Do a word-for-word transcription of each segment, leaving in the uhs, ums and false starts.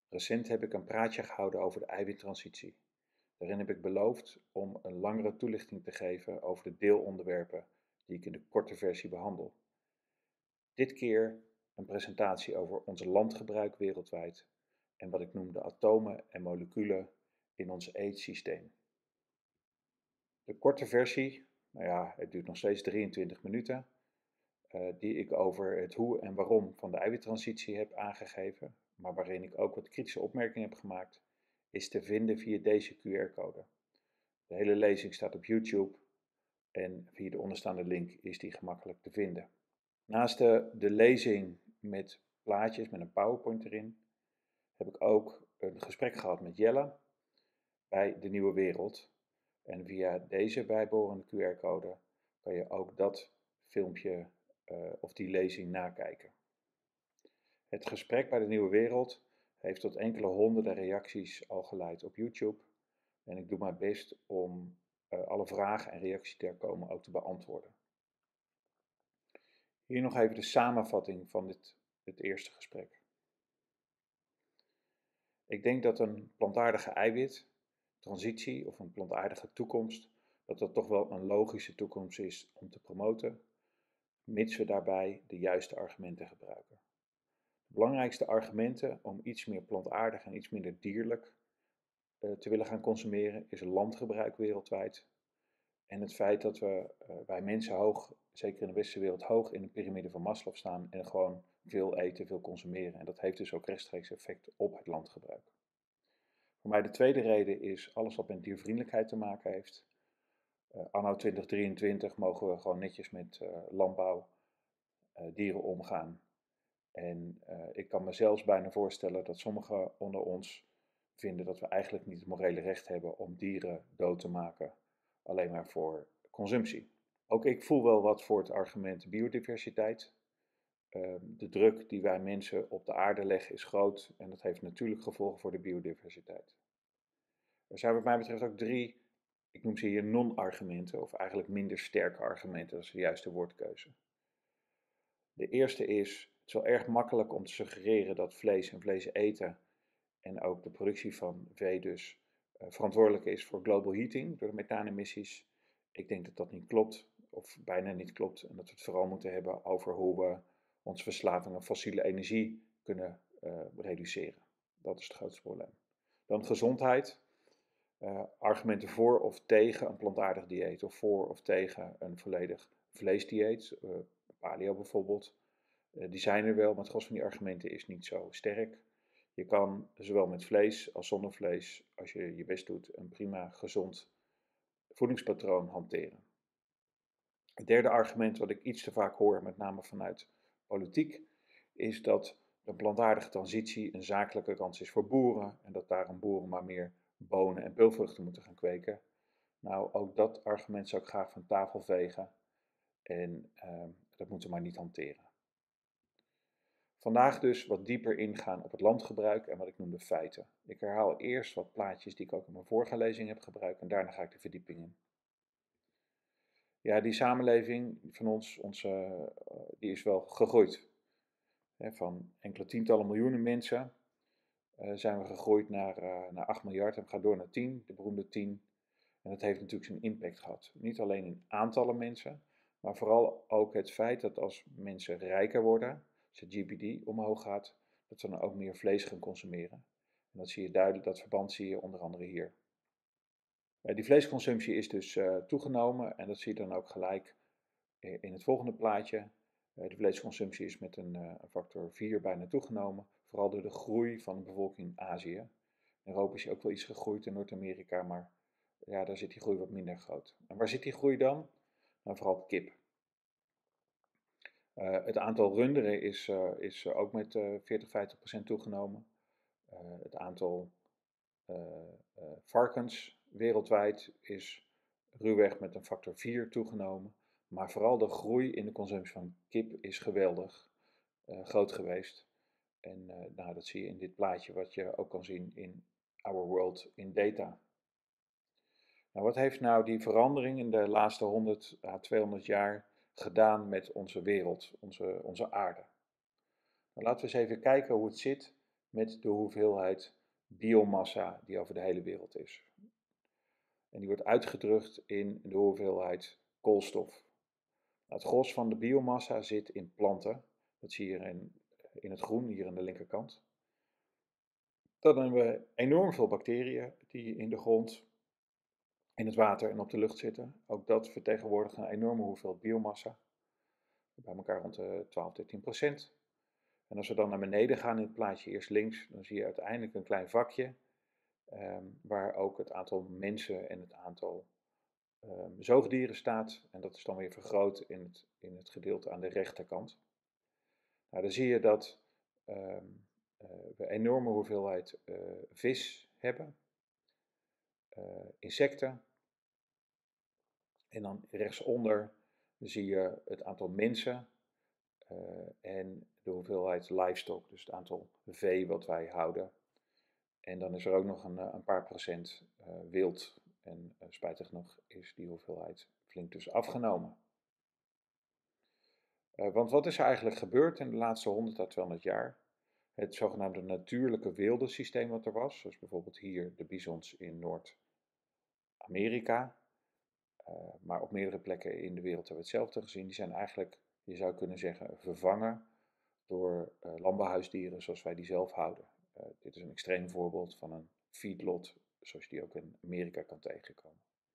Recent heb ik een praatje gehouden over de eiwittransitie. Daarin heb ik beloofd om een langere toelichting te geven over de deelonderwerpen die ik in de korte versie behandel. Dit keer een presentatie over ons landgebruik wereldwijd en wat ik noem de atomen en moleculen in ons eetsysteem. De korte versie, nou ja, het duurt nog steeds drieëntwintig minuten, uh, die ik over het hoe en waarom van de eiwittransitie heb aangegeven, maar waarin ik ook wat kritische opmerkingen heb gemaakt, is te vinden via deze Q R-code. De hele lezing staat op YouTube en via de onderstaande link is die gemakkelijk te vinden. Naast de, de lezing met plaatjes, met een PowerPoint erin, heb ik ook een gesprek gehad met Jelle bij De Nieuwe Wereld. En via deze bijbehorende Q R-code kan je ook dat filmpje uh, of die lezing nakijken. Het gesprek bij De Nieuwe Wereld heeft tot enkele honderden reacties al geleid op YouTube. En ik doe mijn best om uh, alle vragen en reacties die er komen ook te beantwoorden. Hier nog even de samenvatting van dit, dit eerste gesprek. Ik denk dat een plantaardige eiwittransitie of een plantaardige toekomst, dat dat toch wel een logische toekomst is om te promoten, mits we daarbij de juiste argumenten gebruiken. De belangrijkste argumenten om iets meer plantaardig en iets minder dierlijk uh, te willen gaan consumeren is landgebruik wereldwijd. En het feit dat we, uh, wij mensen hoog, zeker in de westerse wereld, hoog in de piramide van Maslow staan en gewoon veel eten, veel consumeren. En dat heeft dus ook rechtstreeks effect op het landgebruik. Voor mij de tweede reden is alles wat met diervriendelijkheid te maken heeft. Uh, anno twintig drieëntwintig mogen we gewoon netjes met uh, landbouw, uh, dieren omgaan. En uh, ik kan me zelfs bijna voorstellen dat sommigen onder ons vinden dat we eigenlijk niet het morele recht hebben om dieren dood te maken, alleen maar voor consumptie. Ook ik voel wel wat voor het argument biodiversiteit. Uh, de druk die wij mensen op de aarde leggen is groot en dat heeft natuurlijk gevolgen voor de biodiversiteit. Er zijn wat mij betreft ook drie, ik noem ze hier non-argumenten, of eigenlijk minder sterke argumenten, dat is de juiste woordkeuze. De eerste is, het is wel erg makkelijk om te suggereren dat vlees en vlees eten en ook de productie van vee dus uh, verantwoordelijk is voor global heating door de methaanemissies. Ik denk dat dat niet klopt, of bijna niet klopt, en dat we het vooral moeten hebben over hoe we onze verslaving aan fossiele energie kunnen uh, reduceren. Dat is het grootste probleem. Dan gezondheid. Uh, argumenten voor of tegen een plantaardig dieet, of voor of tegen een volledig vleesdieet, uh, paleo bijvoorbeeld. Uh, die zijn er wel, maar het gros van die argumenten is niet zo sterk. Je kan zowel met vlees als zonder vlees, als je je best doet, een prima gezond voedingspatroon hanteren. Het derde argument wat ik iets te vaak hoor, met name vanuit politiek, is dat een plantaardige transitie een zakelijke kans is voor boeren en dat daarom boeren maar meer bonen en peulvruchten moeten gaan kweken. Nou, ook dat argument zou ik graag van tafel vegen en uh, dat moeten we maar niet hanteren. Vandaag dus wat dieper ingaan op het landgebruik en wat ik noem de feiten. Ik herhaal eerst wat plaatjes die ik ook in mijn vorige lezing heb gebruikt en daarna ga ik de verdieping in. Ja, die samenleving van ons, onze, uh, die is wel gegroeid. He, van enkele tientallen miljoenen mensen uh, zijn we gegroeid naar, uh, naar acht miljard en we gaan door naar tien, de beroemde tien. En dat heeft natuurlijk zijn impact gehad. Niet alleen in aantallen mensen, maar vooral ook het feit dat als mensen rijker worden, als de G D P omhoog gaat, dat ze dan ook meer vlees gaan consumeren. En dat zie je duidelijk, dat verband zie je onder andere hier. Uh, die vleesconsumptie is dus uh, toegenomen en dat zie je dan ook gelijk in het volgende plaatje. Uh, de vleesconsumptie is met een, uh, een factor vier bijna toegenomen, vooral door de groei van de bevolking in Azië. In Europa is ook wel iets gegroeid in Noord-Amerika, maar ja, daar zit die groei wat minder groot. En waar zit die groei dan? Nou, vooral kip. Uh, het aantal runderen is, uh, is ook met uh, veertig, vijftig procent toegenomen. Uh, het aantal uh, uh, varkens wereldwijd is ruwweg met een factor vier toegenomen. Maar vooral de groei in de consumptie van kip is geweldig uh, groot geweest. En uh, nou, dat zie je in dit plaatje wat je ook kan zien in Our World in Data. Nou, wat heeft nou die verandering in de laatste honderd à tweehonderd jaar gedaan met onze wereld, onze, onze aarde? Nou, laten we eens even kijken hoe het zit met de hoeveelheid biomassa die over de hele wereld is. En die wordt uitgedrukt in de hoeveelheid koolstof. Nou, het gros van de biomassa zit in planten. Dat zie je hier in, in het groen, hier aan de linkerkant. Dan hebben we enorm veel bacteriën die in de grond, in het water en op de lucht zitten. Ook dat vertegenwoordigt een enorme hoeveelheid biomassa. Bij elkaar rond de twaalf, dertien procent. En als we dan naar beneden gaan in het plaatje, eerst links, dan zie je uiteindelijk een klein vakje. Um, waar ook het aantal mensen en het aantal um, zoogdieren staat. En dat is dan weer vergroot in het, in het gedeelte aan de rechterkant. Nou, dan zie je dat um, uh, we een enorme hoeveelheid uh, vis hebben, uh, insecten. En dan rechtsonder zie je het aantal mensen uh, en de hoeveelheid livestock, dus het aantal vee wat wij houden. En dan is er ook nog een, een paar procent uh, wild. En uh, spijtig genoeg is die hoeveelheid flink dus afgenomen. Uh, want wat is er eigenlijk gebeurd in de laatste honderd à tweehonderd jaar? Het zogenaamde natuurlijke wildersysteem wat er was, zoals bijvoorbeeld hier de bisons in Noord-Amerika, uh, maar op meerdere plekken in de wereld hebben we hetzelfde gezien, die zijn eigenlijk, je zou kunnen zeggen, vervangen door uh, landbouwhuisdieren zoals wij die zelf houden. Uh, dit is een extreem voorbeeld van een feedlot, zoals je die ook in Amerika kan tegenkomen.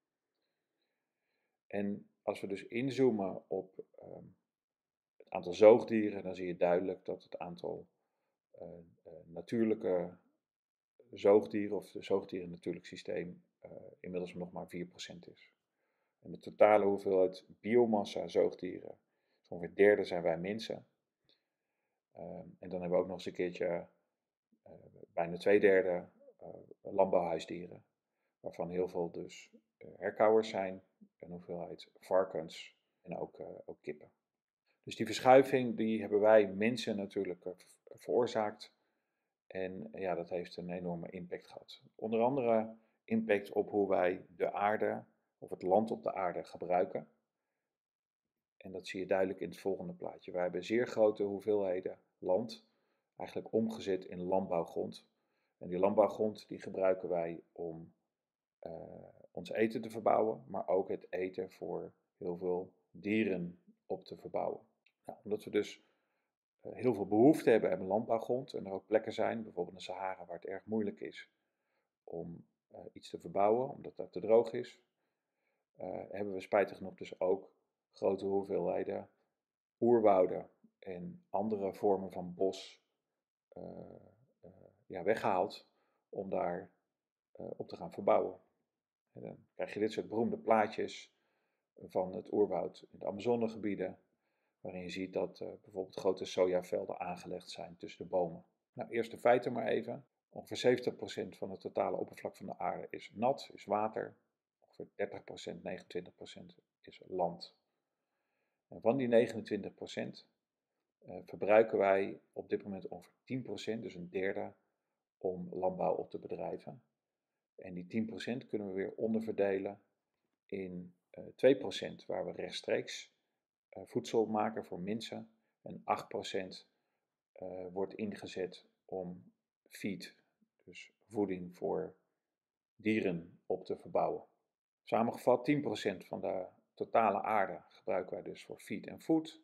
En als we dus inzoomen op um, het aantal zoogdieren, dan zie je duidelijk dat het aantal uh, uh, natuurlijke zoogdieren, of de zoogdieren in het natuurlijk systeem, uh, inmiddels nog maar vier procent is. En de totale hoeveelheid biomassa zoogdieren, ongeveer een derde zijn wij mensen. Um, en dan hebben we ook nog eens een keertje uh, bijna twee derde uh, landbouwhuisdieren, waarvan heel veel dus uh, herkauwers zijn, een hoeveelheid varkens en ook, uh, ook kippen. Dus die verschuiving die hebben wij mensen natuurlijk uh, veroorzaakt en uh, ja, dat heeft een enorme impact gehad. Onder andere impact op hoe wij de aarde of het land op de aarde gebruiken. En dat zie je duidelijk in het volgende plaatje. Wij hebben zeer grote hoeveelheden land eigenlijk omgezet in landbouwgrond. En die landbouwgrond die gebruiken wij om uh, ons eten te verbouwen, maar ook het eten voor heel veel dieren op te verbouwen. Nou, omdat we dus uh, heel veel behoefte hebben aan landbouwgrond en er ook plekken zijn, bijvoorbeeld in de Sahara, waar het erg moeilijk is om uh, iets te verbouwen, omdat dat te droog is, uh, hebben we spijtig genoeg dus ook grote hoeveelheden oerwouden en andere vormen van bos uh, uh, ja, weggehaald om daar uh, op te gaan verbouwen. En dan krijg je dit soort beroemde plaatjes van het oerwoud in de Amazonegebieden, waarin je ziet dat uh, bijvoorbeeld grote sojavelden aangelegd zijn tussen de bomen. Nou, eerst de feiten maar even. Ongeveer zeventig procent van het totale oppervlak van de aarde is nat, is water. Ongeveer dertig procent, negenentwintig procent is land. En van die negenentwintig procent uh, verbruiken wij op dit moment ongeveer tien procent, dus een derde, om landbouw op te bedrijven. En die tien procent kunnen we weer onderverdelen in uh, twee procent waar we rechtstreeks uh, voedsel maken voor mensen. En acht procent uh, wordt ingezet om feed, dus voeding voor dieren, op te verbouwen. Samengevat, tien procent van de totale aarde gebruiken wij dus voor feed en food.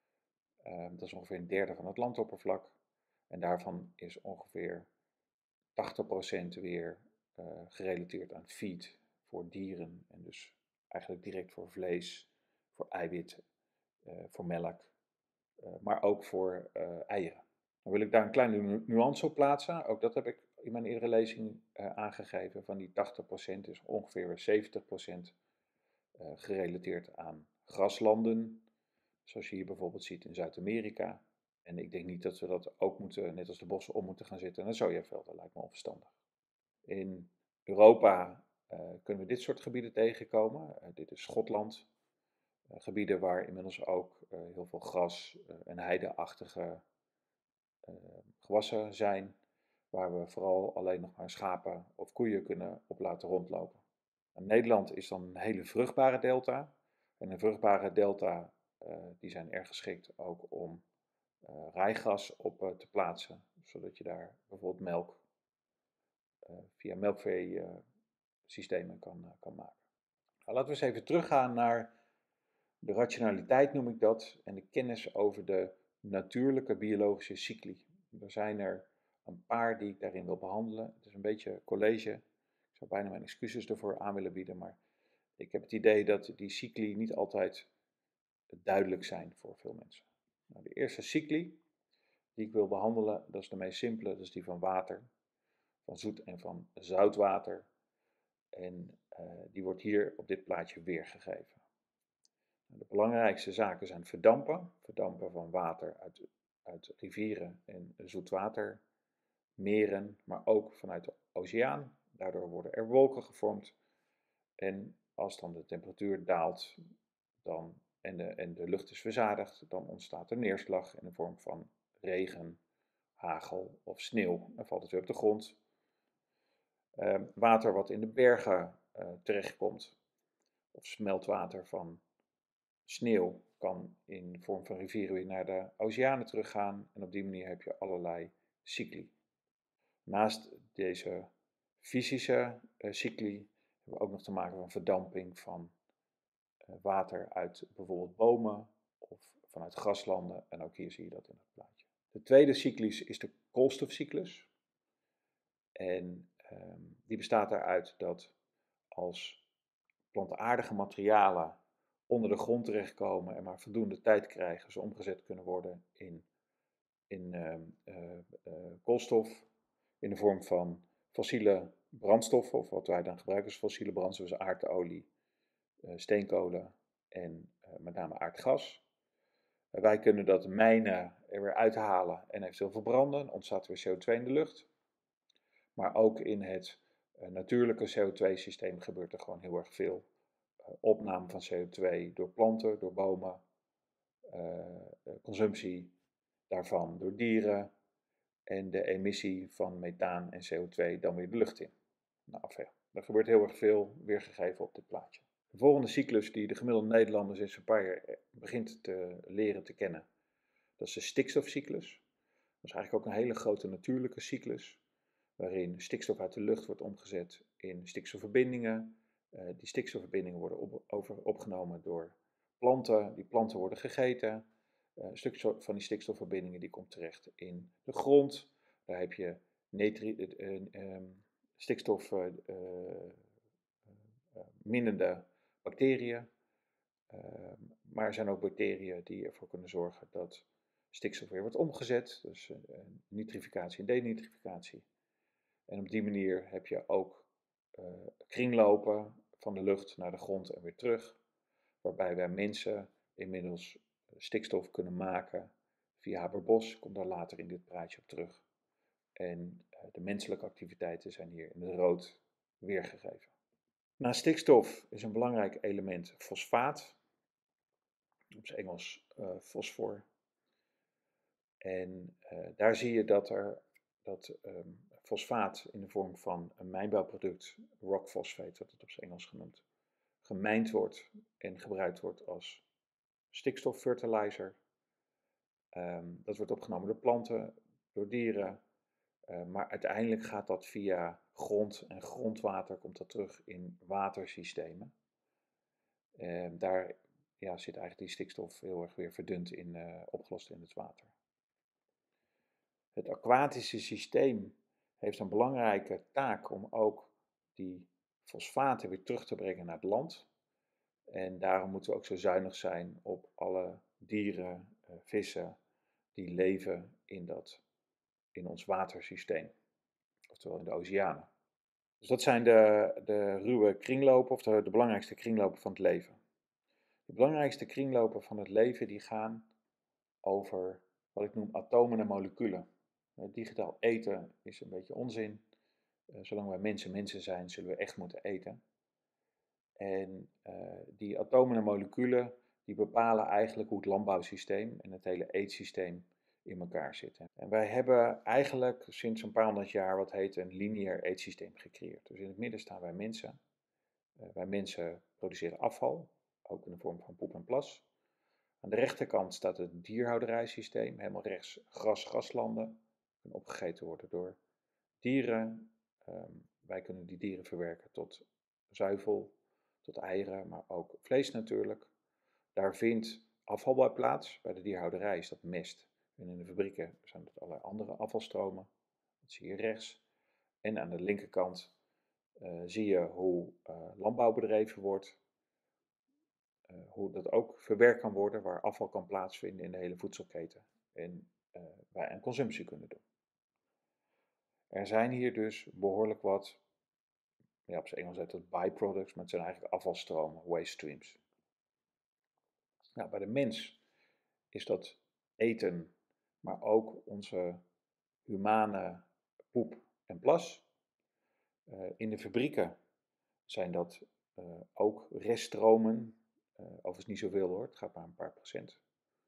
Uh, dat is ongeveer een derde van het landoppervlak. En daarvan is ongeveer tachtig procent weer uh, gerelateerd aan feed voor dieren. En dus eigenlijk direct voor vlees, voor eiwit, uh, voor melk, uh, maar ook voor uh, eieren. Dan wil ik daar een kleine nu nuance op plaatsen. Ook dat heb ik in mijn eerdere lezing uh, aangegeven. Van die tachtig procent is ongeveer zeventig procent uh, gerelateerd aan graslanden. Zoals je hier bijvoorbeeld ziet in Zuid-Amerika. En ik denk niet dat we dat ook moeten, net als de bossen, om moeten gaan zetten naar sojavelden. Dat lijkt me onverstandig. In Europa uh, kunnen we dit soort gebieden tegenkomen. Uh, dit is Schotland. Uh, gebieden waar inmiddels ook uh, heel veel gras uh, en heideachtige uh, gewassen zijn. Waar we vooral alleen nog maar schapen of koeien kunnen op laten rondlopen. En Nederland is dan een hele vruchtbare delta. En een vruchtbare delta uh, die zijn erg geschikt ook om uh, rijgras op uh, te plaatsen. zodat je daar bijvoorbeeld melk uh, via melkvee-systemen uh, kan, uh, kan maken. Nou, laten we eens even teruggaan naar de rationaliteit, noem ik dat, en de kennis over de natuurlijke biologische cycli. Er zijn er een paar die ik daarin wil behandelen. Het is een beetje college. Ik zou bijna mijn excuses ervoor aan willen bieden, maar ik heb het idee dat die cycli niet altijd duidelijk zijn voor veel mensen. Nou, de eerste cycli die ik wil behandelen, dat is de meest simpele, dat is die van water, van zoet en van zoutwater. En uh, die wordt hier op dit plaatje weergegeven. De belangrijkste zaken zijn verdampen, verdampen van water uit, uit rivieren en zoetwater, meren, maar ook vanuit de oceaan. Daardoor worden er wolken gevormd en als dan de temperatuur daalt dan, en, de, en de lucht is verzadigd, dan ontstaat er neerslag in de vorm van regen, hagel of sneeuw. Dan valt het weer op de grond. Uh, water wat in de bergen uh, terechtkomt, of smeltwater van sneeuw, kan in de vorm van rivieren weer naar de oceanen teruggaan. En op die manier heb je allerlei cycli. Naast deze fysische uh, cycli hebben we ook nog te maken met verdamping van uh, water uit bijvoorbeeld bomen of vanuit graslanden. En ook hier zie je dat in het plaatje. De tweede cyclus is de koolstofcyclus. En um, die bestaat eruit dat als plantaardige materialen onder de grond terechtkomen en maar voldoende tijd krijgen, ze omgezet kunnen worden in, in uh, uh, uh, koolstof in de vorm van fossiele brandstoffen, of wat wij dan gebruiken als fossiele brandstoffen, zoals aardolie, uh, steenkolen en uh, met name aardgas. Uh, wij kunnen dat mijnen er weer uithalen en eventueel verbranden, dan ontstaat er weer C O twee in de lucht. Maar ook in het uh, natuurlijke C O twee systeem gebeurt er gewoon heel erg veel. Uh, opname van C O twee door planten, door bomen, uh, consumptie daarvan door dieren en de emissie van methaan en C O twee dan weer de lucht in. Nou, enfin, er gebeurt heel erg veel, weergegeven op dit plaatje. De volgende cyclus die de gemiddelde Nederlander sinds een paar jaar begint te leren te kennen, dat is de stikstofcyclus. Dat is eigenlijk ook een hele grote natuurlijke cyclus, waarin stikstof uit de lucht wordt omgezet in stikstofverbindingen. Uh, die stikstofverbindingen worden op, over, opgenomen door planten, die planten worden gegeten. Uh, een stuk van die stikstofverbindingen die komt terecht in de grond. Daar heb je netri- uh, uh, stikstof uh, uh, uh, minnende bacteriën. Uh, maar er zijn ook bacteriën die ervoor kunnen zorgen dat stikstof weer wordt omgezet. Dus uh, nitrificatie en denitrificatie. En op die manier heb je ook uh, kringlopen van de lucht naar de grond en weer terug. Waarbij wij mensen inmiddels stikstof kunnen maken via Haber-Bosch. Ik kom daar later in dit praatje op terug. En uh, de menselijke activiteiten zijn hier in het rood weergegeven. Naast stikstof is een belangrijk element fosfaat. Op zijn Engels uh, fosfor. En uh, daar zie je dat er dat um, fosfaat in de vorm van een mijnbouwproduct, rock phosphate wordt het op zijn Engels genoemd, gemijnd wordt en gebruikt wordt als stikstoffertilizer. Um, dat wordt opgenomen door planten, door dieren, uh, maar uiteindelijk gaat dat via grond en grondwater, komt dat terug in watersystemen. Uh, daar ja, zit eigenlijk die stikstof heel erg weer verdund in, uh, opgelost in het water. Het aquatische systeem heeft een belangrijke taak om ook die fosfaten weer terug te brengen naar het land. En daarom moeten we ook zo zuinig zijn op alle dieren, uh, vissen die leven in, dat, in ons watersysteem, oftewel in de oceanen. Dus dat zijn de, de ruwe kringlopen, of de, de belangrijkste kringlopen van het leven. De belangrijkste kringlopen van het leven die gaan over wat ik noem atomen en moleculen. Uh, digitaal eten is een beetje onzin. Uh, zolang wij mensen mensen zijn, zullen we echt moeten eten. En uh, die atomen en moleculen die bepalen eigenlijk hoe het landbouwsysteem en het hele eetsysteem in elkaar zitten. En wij hebben eigenlijk sinds een paar honderd jaar wat heet een lineair eetsysteem gecreëerd. Dus in het midden staan wij mensen. Uh, wij mensen produceren afval, ook in de vorm van poep en plas. Aan de rechterkant staat het dierhouderijsysteem, helemaal rechts gras, graslanden. en opgegeten worden door dieren. Um, wij kunnen die dieren verwerken tot zuivel, tot eieren, maar ook vlees natuurlijk. Daar vindt afval bij plaats. Bij de dierhouderij is dat mest. En in de fabrieken zijn het allerlei andere afvalstromen. Dat zie je rechts. En aan de linkerkant uh, zie je hoe uh, landbouw bedreven wordt. Uh, hoe dat ook verwerkt kan worden, waar afval kan plaatsvinden in de hele voedselketen. En uh, wij aan consumptie kunnen doen. Er zijn hier dus behoorlijk wat, ja, op zijn Engels heet dat byproducts, maar het zijn eigenlijk afvalstromen, waste streams. Nou, bij de mens is dat eten, maar ook onze humane poep en plas. Uh, in de fabrieken zijn dat uh, ook reststromen, uh, overigens niet zoveel hoor, het gaat maar een paar procent.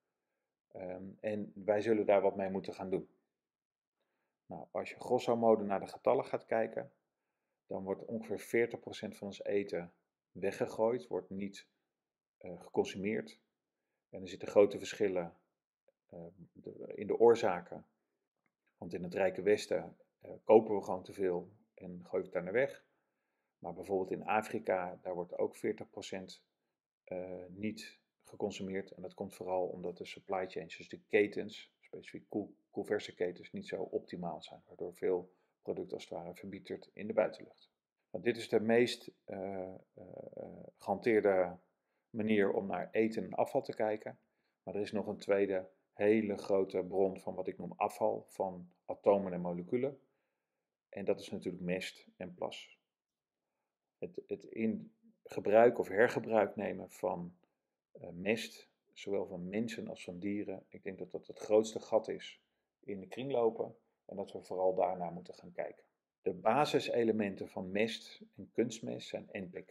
Um, en wij zullen daar wat mee moeten gaan doen. Nou, als je grosso modo naar de getallen gaat kijken, dan wordt ongeveer veertig procent van ons eten weggegooid, wordt niet uh, geconsumeerd. En er zitten grote verschillen uh, de, in de oorzaken. Want in het Rijke Westen uh, kopen we gewoon te veel en gooien we het daar naar weg. Maar bijvoorbeeld in Afrika, daar wordt ook veertig procent uh, niet geconsumeerd. En dat komt vooral omdat de supply chains, dus de ketens, specifiek koel, koelverse ketens, niet zo optimaal zijn. Waardoor veel producten als het ware verbietert in de buitenlucht. Nou, dit is de meest uh, uh, gehanteerde manier om naar eten en afval te kijken. Maar er is nog een tweede hele grote bron van wat ik noem afval, van atomen en moleculen. En dat is natuurlijk mest en plas. Het, het in gebruik of hergebruik nemen van uh, mest, zowel van mensen als van dieren, ik denk dat dat het grootste gat is in de kringlopen en dat we vooral daarnaar moeten gaan kijken. De basiselementen van mest en kunstmest zijn N P K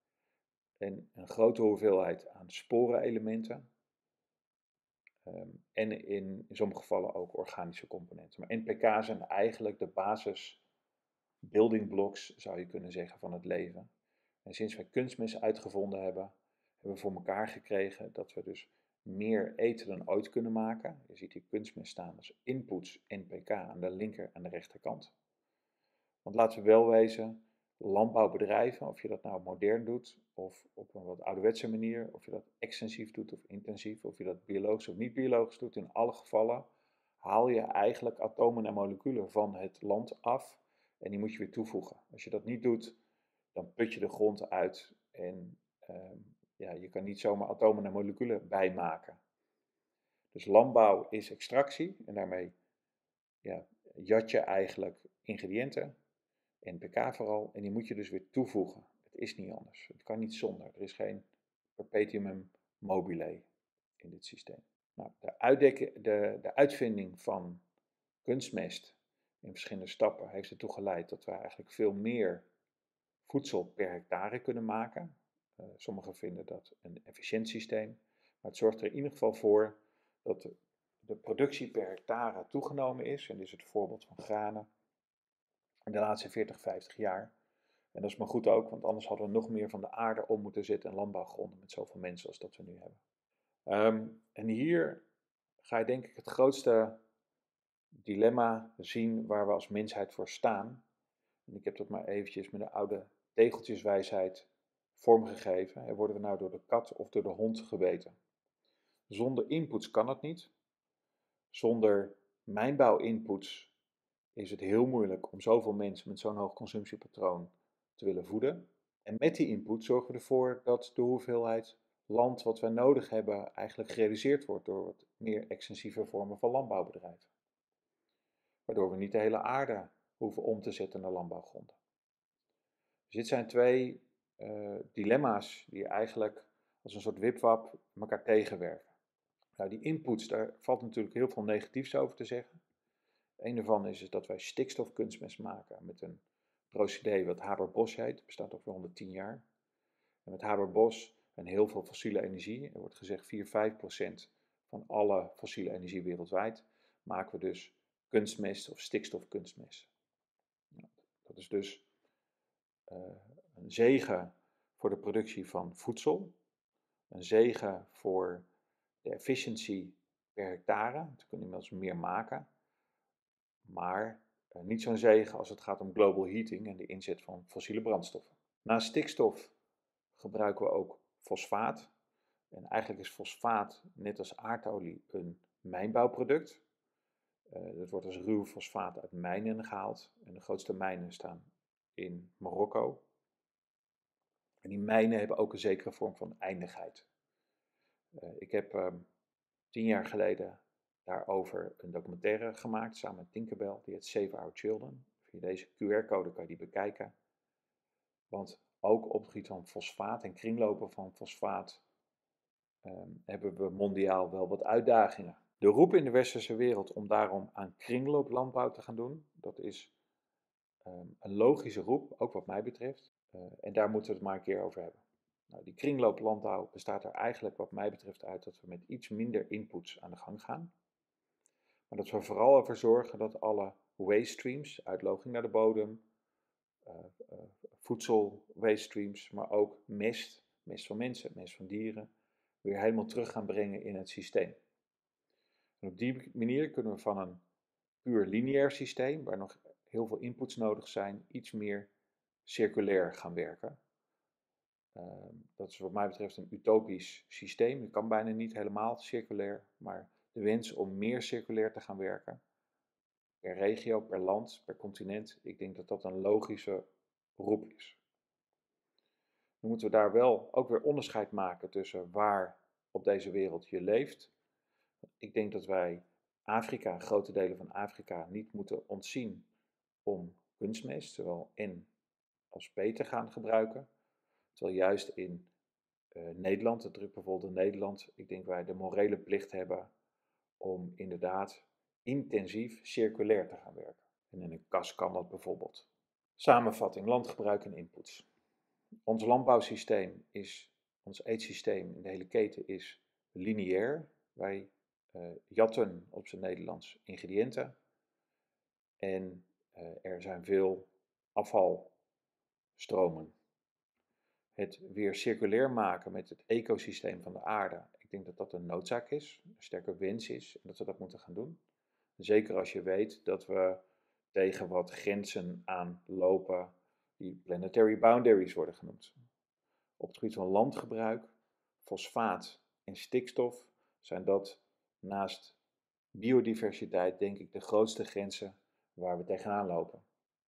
en een grote hoeveelheid aan sporenelementen. Um, en in, in sommige gevallen ook organische componenten. Maar N P K zijn eigenlijk de basis building blocks, zou je kunnen zeggen, van het leven. En sinds wij kunstmest uitgevonden hebben, hebben we voor elkaar gekregen dat we dus meer eten dan ooit kunnen maken. Je ziet hier kunstmest staan als inputs N P K aan de linker en de rechterkant. Want laten we wel wezen, landbouwbedrijven, of je dat nou modern doet, of op een wat ouderwetse manier, of je dat extensief doet of intensief, of je dat biologisch of niet biologisch doet, in alle gevallen haal je eigenlijk atomen en moleculen van het land af en die moet je weer toevoegen. Als je dat niet doet, dan put je de grond uit en uh, ja, je kan niet zomaar atomen en moleculen bijmaken. Dus landbouw is extractie en daarmee ja, jat je eigenlijk ingrediënten, N P K vooral, en die moet je dus weer toevoegen. Het is niet anders. Het kan niet zonder. Er is geen perpetuum mobile in dit systeem. Nou, de, uitdekken, de, de uitvinding van kunstmest in verschillende stappen heeft ertoe geleid dat we eigenlijk veel meer voedsel per hectare kunnen maken. Uh, sommigen vinden dat een efficiënt systeem, maar het zorgt er in ieder geval voor dat de, de productie per hectare toegenomen is. En dit is het voorbeeld van granen in de laatste veertig, vijftig jaar. En dat is maar goed ook, want anders hadden we nog meer van de aarde om moeten zetten en landbouwgronden met zoveel mensen als dat we nu hebben. Um, en hier ga je denk ik het grootste dilemma zien waar we als mensheid voor staan. En ik heb dat maar eventjes met een oude tegeltjeswijsheid vormgegeven. En worden we nou door de kat of door de hond gebeten? Zonder inputs kan het niet. Zonder mijnbouwinputs is het heel moeilijk om zoveel mensen met zo'n hoog consumptiepatroon te willen voeden. En met die input zorgen we ervoor dat de hoeveelheid land wat wij nodig hebben eigenlijk gerealiseerd wordt door wat meer extensieve vormen van landbouwbedrijven. Waardoor we niet de hele aarde hoeven om te zetten naar landbouwgronden. Dus dit zijn twee uh, dilemma's die eigenlijk als een soort wipwap elkaar tegenwerken. Nou, die inputs, daar valt natuurlijk heel veel negatiefs over te zeggen. Een daarvan is, is dat wij stikstofkunstmest maken met een procedé wat Haber-Bosch heet. Het bestaat over honderdtien jaar. En met Haber-Bosch en heel veel fossiele energie, er wordt gezegd vier tot vijf procent van alle fossiele energie wereldwijd, maken we dus kunstmest of stikstofkunstmest. Nou, dat is dus uh, een zegen voor de productie van voedsel, een zegen voor de efficiëntie per hectare, we kunnen inmiddels meer maken, maar uh, niet zo'n zegen als het gaat om global heating en de inzet van fossiele brandstoffen. Naast stikstof gebruiken we ook fosfaat. En eigenlijk is fosfaat, net als aardolie, een mijnbouwproduct. Uh, dat wordt als ruw fosfaat uit mijnen gehaald. En de grootste mijnen staan in Marokko. En die mijnen hebben ook een zekere vorm van eindigheid. Uh, ik heb uh, tien jaar geleden daarover een documentaire gemaakt samen met Tinkerbell, die heet Save Our Children. Via deze Q R-code kan je die bekijken. Want ook op het gebied van fosfaat en kringlopen van fosfaat um, hebben we mondiaal wel wat uitdagingen. De roep in de westerse wereld om daarom aan kringlooplandbouw te gaan doen, dat is um, een logische roep, ook wat mij betreft. Uh, en daar moeten we het maar een keer over hebben. Nou, die kringlooplandbouw bestaat er eigenlijk wat mij betreft uit dat we met iets minder inputs aan de gang gaan. Maar dat we vooral ervoor zorgen dat alle waste streams, uitloging naar de bodem, uh, uh, voedsel waste streams, maar ook mest, mest van mensen, mest van dieren, weer helemaal terug gaan brengen in het systeem. En op die manier kunnen we van een puur lineair systeem, waar nog heel veel inputs nodig zijn, iets meer circulair gaan werken. Uh, dat is wat mij betreft een utopisch systeem. Het kan bijna niet helemaal circulair, maar de wens om meer circulair te gaan werken, per regio, per land, per continent, ik denk dat dat een logische roep is. Dan moeten we daar wel ook weer onderscheid maken tussen waar op deze wereld je leeft. Ik denk dat wij Afrika, grote delen van Afrika, niet moeten ontzien om kunstmest, zowel N als P te gaan gebruiken. Terwijl juist in uh, Nederland, het drukt bijvoorbeeld in Nederland, ik denk wij de morele plicht hebben om inderdaad intensief circulair te gaan werken. En in een kas kan dat bijvoorbeeld. Samenvatting, landgebruik en inputs. Ons landbouwsysteem is, ons eetsysteem in de hele keten is lineair. Wij uh, jatten op zijn Nederlands ingrediënten. En uh, er zijn veel afvalstromen. Het weer circulair maken met het ecosysteem van de aarde, ik denk dat dat een noodzaak is, een sterke wens is en dat we dat moeten gaan doen. Zeker als je weet dat we tegen wat grenzen aanlopen die planetary boundaries worden genoemd. Op het gebied van landgebruik, fosfaat en stikstof zijn dat naast biodiversiteit denk ik de grootste grenzen waar we tegenaan lopen.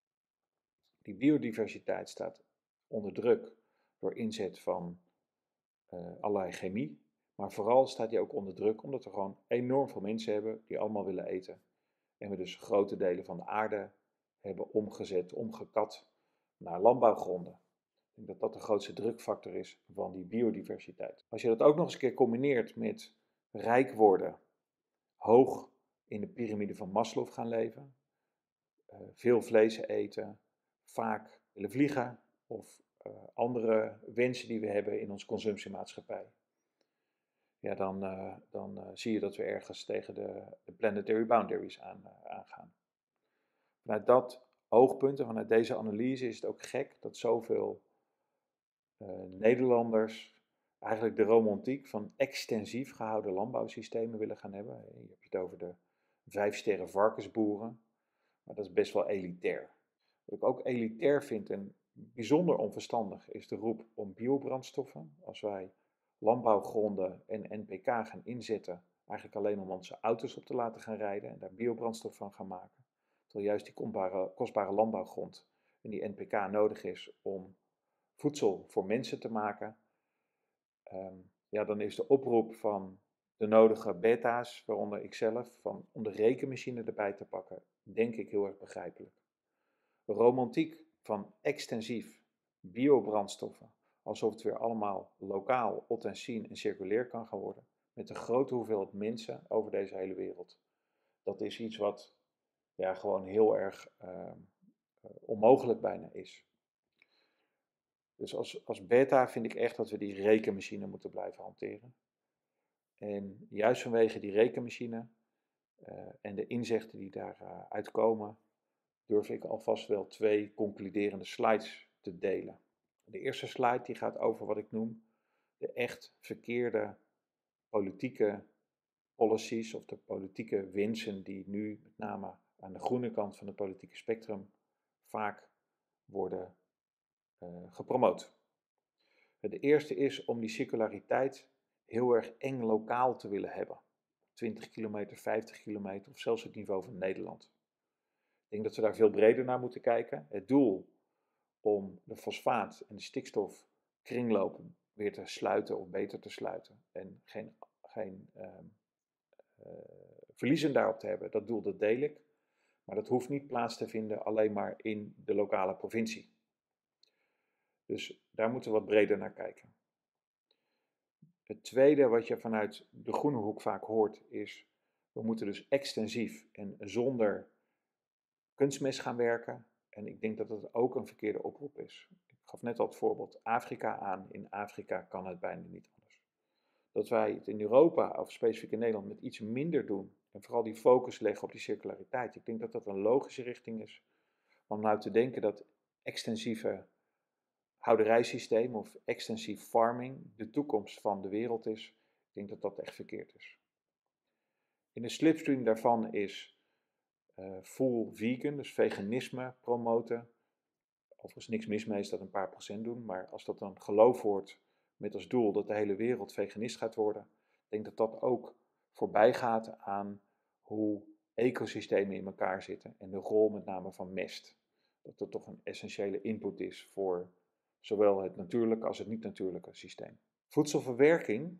Die biodiversiteit staat onder druk door inzet van uh, allerlei chemie, maar vooral staat die ook onder druk omdat we gewoon enorm veel mensen hebben die allemaal willen eten. En we dus grote delen van de aarde hebben omgezet, omgekat naar landbouwgronden. Ik denk dat dat de grootste drukfactor is van die biodiversiteit. Als je dat ook nog eens een keer combineert met rijk worden, hoog in de piramide van Maslow gaan leven, uh, veel vlees eten, vaak willen vliegen of uh, andere wensen die we hebben in onze consumptiemaatschappij. Ja, dan, uh, dan uh, zie je dat we ergens tegen de, de planetary boundaries aan, uh, aangaan. Vanuit dat oogpunt en vanuit deze analyse is het ook gek dat zoveel uh, Nederlanders eigenlijk de romantiek van extensief gehouden landbouwsystemen willen gaan hebben. Je hebt het over de vijf sterren varkensboeren, maar dat is best wel elitair. Wat ik ook elitair vind en bijzonder onverstandig is de roep om biobrandstoffen. Als wij landbouwgronden en N P K gaan inzetten, eigenlijk alleen om onze auto's op te laten gaan rijden en daar biobrandstof van gaan maken. Terwijl juist die kostbare, kostbare landbouwgrond en die N P K nodig is om voedsel voor mensen te maken. Um, ja, dan is de oproep van de nodige beta's, waaronder ikzelf, van, om de rekenmachine erbij te pakken, denk ik heel erg begrijpelijk. De romantiek van extensief biobrandstoffen, alsof het weer allemaal lokaal, authentiek en circulair kan gaan worden, met een grote hoeveelheid mensen over deze hele wereld. Dat is iets wat ja, gewoon heel erg uh, onmogelijk bijna is. Dus als, als beta vind ik echt dat we die rekenmachine moeten blijven hanteren. En juist vanwege die rekenmachine uh, en de inzichten die daaruit uh, komen, durf ik alvast wel twee concluderende slides te delen. De eerste slide die gaat over wat ik noem de echt verkeerde politieke policies of de politieke wensen die nu met name aan de groene kant van het politieke spectrum vaak worden uh, gepromoot. De eerste is om die circulariteit heel erg eng lokaal te willen hebben. twintig kilometer, vijftig kilometer of zelfs het niveau van Nederland. Ik denk dat we daar veel breder naar moeten kijken. Het doel om de fosfaat en de stikstofkringlopen weer te sluiten of beter te sluiten en geen, geen uh, uh, verliezen daarop te hebben, dat doel dat deel ik. Maar dat hoeft niet plaats te vinden alleen maar in de lokale provincie. Dus daar moeten we wat breder naar kijken. Het tweede wat je vanuit de groene hoek vaak hoort is, we moeten dus extensief en zonder kunstmest gaan werken. En ik denk dat dat ook een verkeerde oproep is. Ik gaf net al het voorbeeld Afrika aan. In Afrika kan het bijna niet anders. Dat wij het in Europa, of specifiek in Nederland, met iets minder doen. En vooral die focus leggen op die circulariteit. Ik denk dat dat een logische richting is. Om nou te denken dat extensieve houderijsysteem of extensief farming de toekomst van de wereld is. Ik denk dat dat echt verkeerd is. In de slipstream daarvan is uh, full vegan, dus veganisme promoten. Overigens niks mis mee is dat een paar procent doen, maar als dat dan geloof wordt met als doel dat de hele wereld veganist gaat worden, ik denk dat dat ook voorbij gaat aan hoe ecosystemen in elkaar zitten en de rol met name van mest. Dat dat toch een essentiële input is voor zowel het natuurlijke als het niet-natuurlijke systeem. Voedselverwerking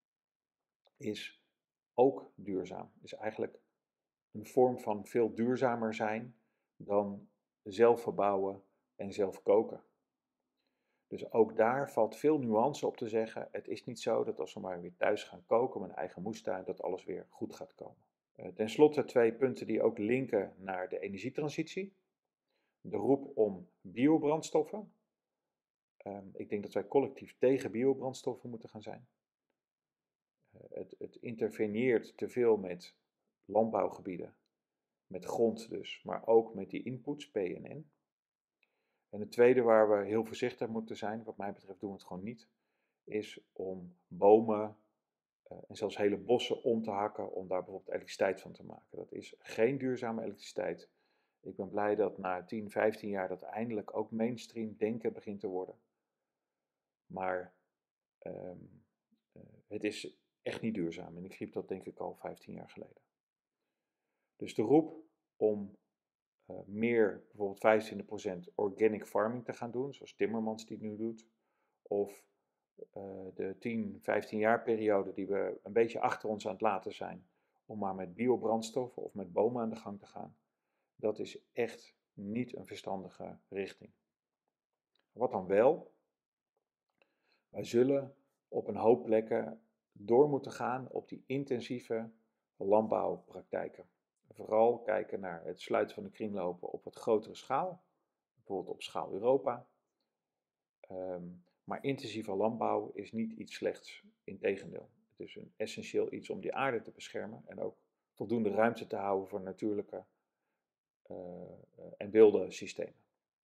is ook duurzaam. Is eigenlijk een vorm van veel duurzamer zijn dan zelf verbouwen en zelf koken. Dus ook daar valt veel nuance op te zeggen. Het is niet zo dat als we maar weer thuis gaan koken met een eigen moestuin, dat alles weer goed gaat komen. Uh, ten slotte twee punten die ook linken naar de energietransitie. De roep om biobrandstoffen. Um, ik denk dat wij collectief tegen biobrandstoffen moeten gaan zijn. Uh, het, het interveneert te veel met landbouwgebieden, met grond dus, maar ook met die inputs, P en N. En het tweede waar we heel voorzichtig moeten zijn, wat mij betreft doen we het gewoon niet, is om bomen uh, en zelfs hele bossen om te hakken om daar bijvoorbeeld elektriciteit van te maken. Dat is geen duurzame elektriciteit. Ik ben blij dat na tien, vijftien jaar dat eindelijk ook mainstream denken begint te worden. Maar um, uh, het is echt niet duurzaam. En ik riep dat denk ik al vijftien jaar geleden. Dus de roep om uh, meer, bijvoorbeeld vijfentwintig procent organic farming te gaan doen, zoals Timmermans die nu doet. Of uh, de tien, vijftien jaar periode die we een beetje achter ons aan het laten zijn. Om maar met biobrandstoffen of met bomen aan de gang te gaan. Dat is echt niet een verstandige richting. Wat dan wel? Wij zullen op een hoop plekken door moeten gaan op die intensieve landbouwpraktijken. Vooral kijken naar het sluiten van de kringlopen op wat grotere schaal, bijvoorbeeld op schaal Europa. Um, maar intensieve landbouw is niet iets slechts, integendeel. Het is een essentieel iets om die aarde te beschermen en ook voldoende ruimte te houden voor natuurlijke uh, en wilde systemen.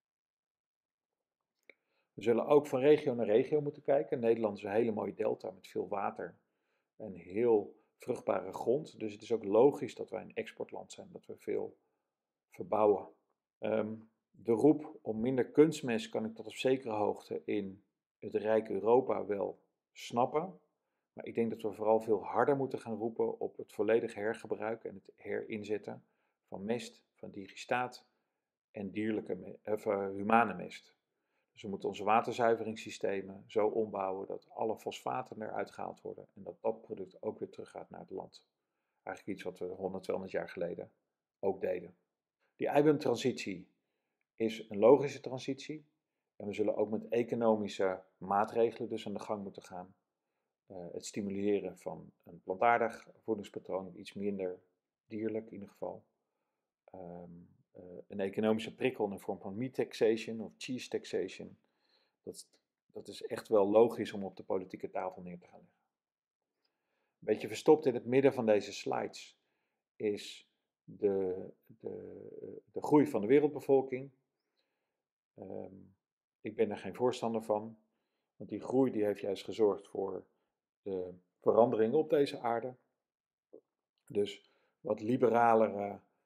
We zullen ook van regio naar regio moeten kijken. Nederland is een hele mooie delta met veel water en heel vruchtbare grond. Dus het is ook logisch dat wij een exportland zijn, dat we veel verbouwen. Um, de roep om minder kunstmest kan ik tot op zekere hoogte in het rijke Europa wel snappen. Maar ik denk dat we vooral veel harder moeten gaan roepen op het volledig hergebruik en het herinzetten van mest, van digestaat en dierlijke, of, uh, humane mest. Dus we moeten onze waterzuiveringssystemen zo ombouwen dat alle fosfaten eruit gehaald worden en dat dat product ook weer teruggaat naar het land. Eigenlijk iets wat we honderd, tweehonderd jaar geleden ook deden. Die eiwit-transitie is een logische transitie en we zullen ook met economische maatregelen dus aan de gang moeten gaan. Uh, het stimuleren van een plantaardig voedingspatroon, iets minder dierlijk in ieder geval. Um, uh, een economische prikkel in de vorm van meat taxation of cheese taxation. Dat, dat is echt wel logisch om op de politieke tafel neer te gaan leggen. Een beetje verstopt in het midden van deze slides is de, de, de groei van de wereldbevolking. Um, ik ben er geen voorstander van, want die groei die heeft juist gezorgd voor de veranderingen op deze aarde. Dus wat liberalere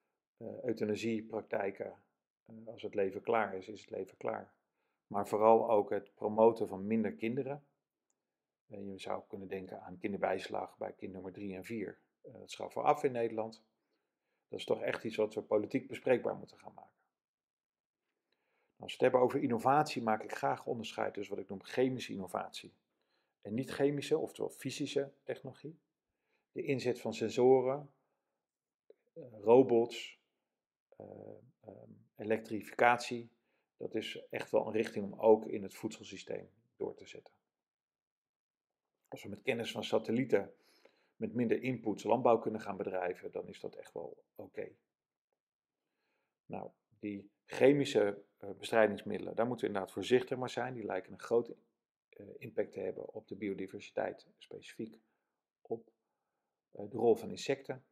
uh, euthanasiepraktijken. Uh, als het leven klaar is, is het leven klaar. Maar vooral ook het promoten van minder kinderen. Uh, je zou kunnen denken aan kinderbijslag bij kind nummer drie en vier. Uh, dat schaffen we af in Nederland. Dat is toch echt iets wat we politiek bespreekbaar moeten gaan maken. Als we het hebben over innovatie, maak ik graag onderscheid tussen wat ik noem chemische innovatie en niet-chemische, oftewel fysische technologie. De inzet van sensoren, robots, uh, um, elektrificatie, dat is echt wel een richting om ook in het voedselsysteem door te zetten. Als we met kennis van satellieten met minder inputs landbouw kunnen gaan bedrijven, dan is dat echt wel oké. Okay. Nou, die chemische uh, bestrijdingsmiddelen, daar moeten we inderdaad voorzichtig maar zijn. Die lijken een grote uh, impact te hebben op de biodiversiteit, specifiek op uh, de rol van insecten.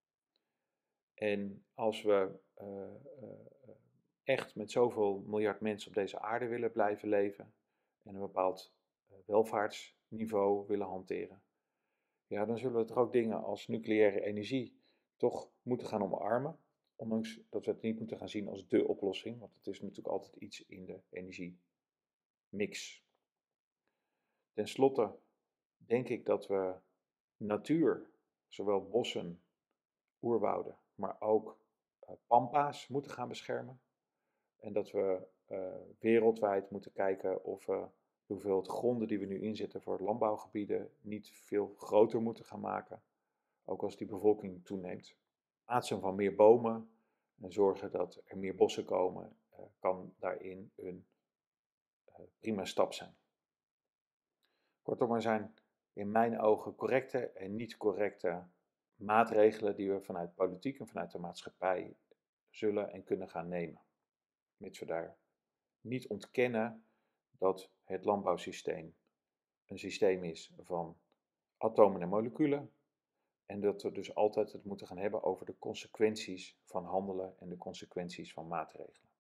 En als we uh, uh, echt met zoveel miljard mensen op deze aarde willen blijven leven en een bepaald uh, welvaartsniveau willen hanteren, ja, dan zullen we toch ook dingen als nucleaire energie toch moeten gaan omarmen. Ondanks dat we het niet moeten gaan zien als dé oplossing, want het is natuurlijk altijd iets in de energiemix. Ten slotte denk ik dat we natuur, zowel bossen, oerwouden, maar ook uh, pampa's moeten gaan beschermen. En dat we uh, wereldwijd moeten kijken of we de hoeveelheid gronden die we nu inzetten voor landbouwgebieden niet veel groter moeten gaan maken. Ook als die bevolking toeneemt. Aantsen van meer bomen en zorgen dat er meer bossen komen, uh, kan daarin een uh, prima stap zijn. Kortom, er zijn in mijn ogen correcte en niet correcte maatregelen die we vanuit politiek en vanuit de maatschappij zullen en kunnen gaan nemen. Mits we daar niet ontkennen dat het landbouwsysteem een systeem is van atomen en moleculen. En dat we dus altijd het moeten gaan hebben over de consequenties van handelen en de consequenties van maatregelen.